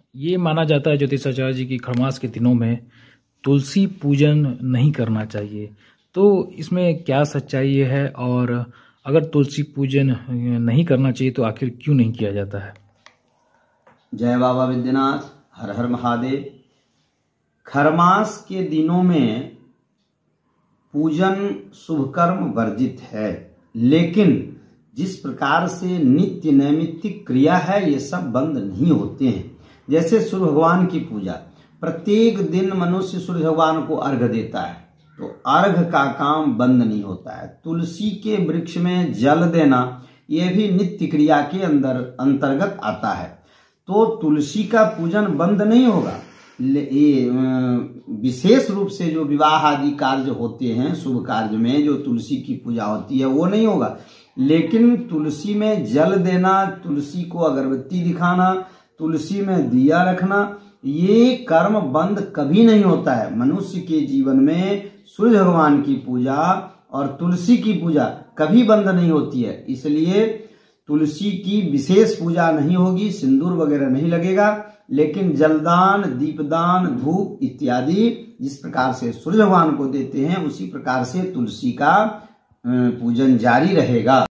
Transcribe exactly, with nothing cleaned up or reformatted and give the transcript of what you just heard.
ये माना जाता है ज्योतिषाचार्य जी की खरमास के दिनों में तुलसी पूजन नहीं करना चाहिए। तो इसमें क्या सच्चाई है, और अगर तुलसी पूजन नहीं करना चाहिए तो आखिर क्यों नहीं किया जाता है? जय बाबा विद्यनाथ, हर हर महादेव। खरमास के दिनों में पूजन शुभ कर्म वर्जित है, लेकिन जिस प्रकार से नित्य नैमित्तिक क्रिया है ये सब बंद नहीं होते हैं। जैसे सूर्य भगवान की पूजा, प्रत्येक दिन मनुष्य सूर्य भगवान को अर्घ देता है, तो अर्घ का काम बंद नहीं होता है। तुलसी के वृक्ष में जल देना यह भी नित्य क्रिया के अंदर अंतर्गत आता है। तो तुलसी का पूजन बंद नहीं होगा। ये विशेष रूप से जो विवाह आदि कार्य होते हैं, शुभ कार्य में जो तुलसी की पूजा होती है वो नहीं होगा, लेकिन तुलसी में जल देना, तुलसी को अगरबत्ती दिखाना, तुलसी में दिया रखना, ये कर्म बंद कभी नहीं होता है। मनुष्य के जीवन में सूर्य भगवान की पूजा और तुलसी की पूजा कभी बंद नहीं होती है। इसलिए तुलसी की विशेष पूजा नहीं होगी, सिंदूर वगैरह नहीं लगेगा, लेकिन जलदान, दीपदान, धूप इत्यादि जिस प्रकार से सूर्य भगवान को देते हैं उसी प्रकार से तुलसी का पूजन जारी रहेगा।